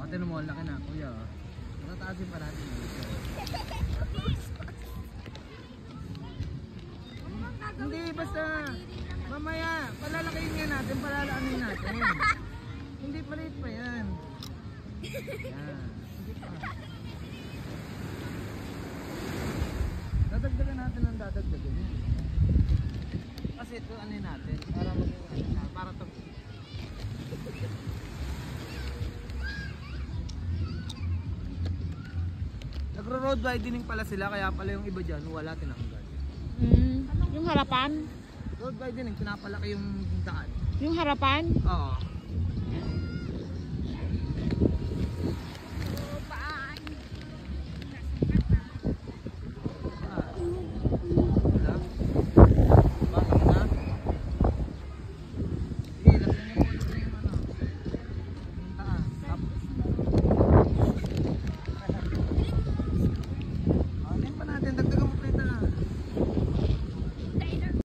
Tinan mo, laki na, kuya. Matataasin pa natin. Hindi, basta mamaya, palalakihin nga natin, palalaanin natin. Hindi, maliit pa yan. Yan. Hindi pa. Dadagdagan natin ang dadagdagan yun. Kasi ito ano natin, para maging para ito. Nagro-road widening pala sila, kaya pala yung iba dyan, wala tinanggal. Yung harapan? Road widening, pinapalaki yung daan. Yung harapan? Oo.